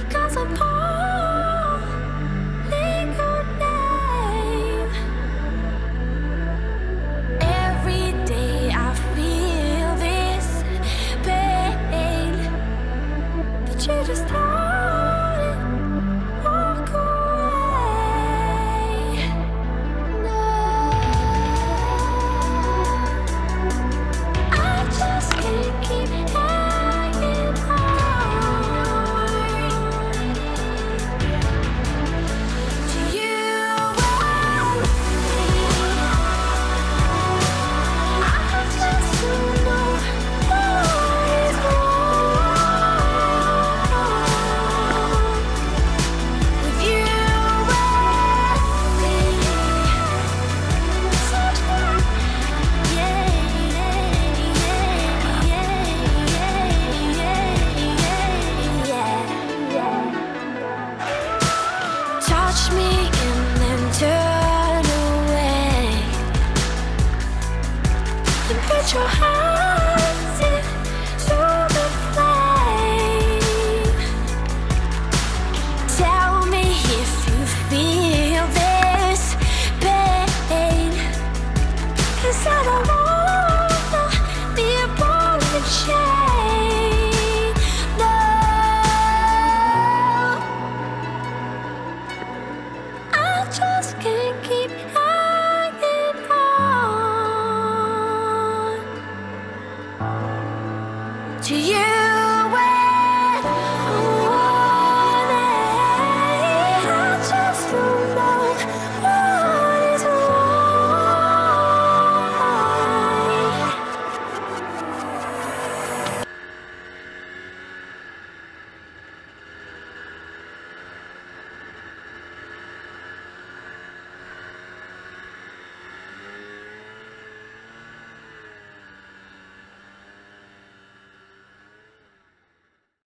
'cause I'm calling your name. Every day I feel this pain, but you just don't walk away. No, I just can't keep hanging on to you. I just don't know what is wrong with you and me. Such a touch me and then turn away, and put your hands into the flame. Tell me if you feel this pain, 'cause I don't wanna be a ball and chain. No, I just can't keep hanging on to you.